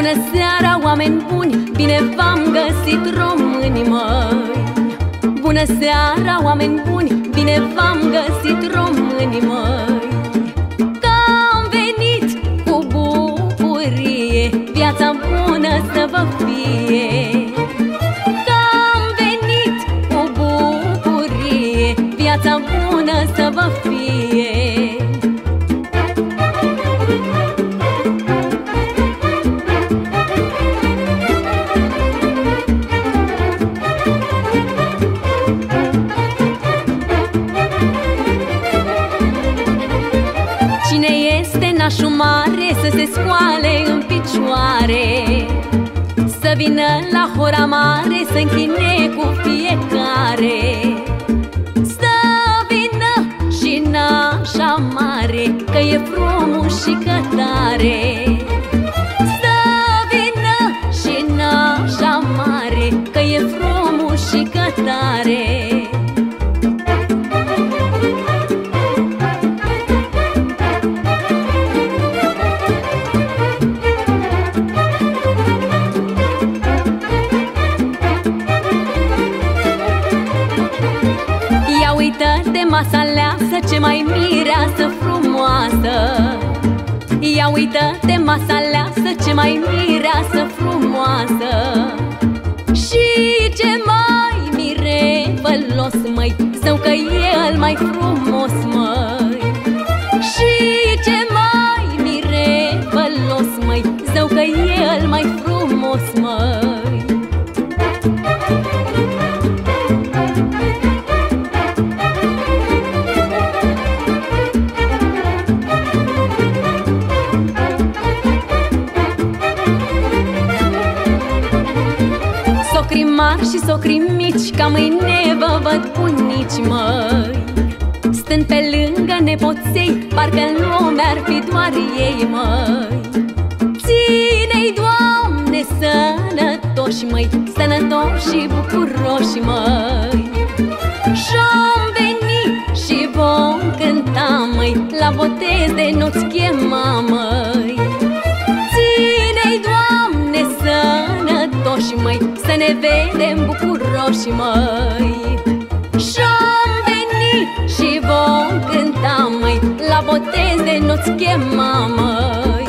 Bună seara, oameni buni, bine v-am găsit, români măi. Bună seara, oameni buni, bine v-am găsit, români măi. Că am venit cu bucurie, viața bună să vă fie. Că am venit cu bucurie, viața bună să vă fie. Cine este nașul mare să se scoale în picioare, să vină la hora mare să închine cu fiecare. Să vină și nașa mare, că e frumos și că tare. Să vină și nașa mare, că e frumos și că tare. Uită-te masa aleasă, ce mai mireasă frumoasă. Ia uită-te masa aleasă, ce mai mireasă frumoasă. Și ce mai mirevălos, măi, zău că e el mai frumos, măi. Și ce mai mirevălos, măi, zău că e el mai frumos, măi. Socrii mari și socrii mici, ca mâine vă văd bunici, măi. Stând pe lângă nepoței, parcă în lume ar fi doar ei, măi. Ține-i, Doamne, sănătoși, măi, sănătoși și bucuroși, măi. Și-om veni și vom cânta, măi, la botez de nu-ți chema, măi. Ține-i, Doamne, sănătoși, măi, să ne vedem bucuroși, măi. Și-om veni și vom cânta, măi, la botez de nu-ți chema, măi.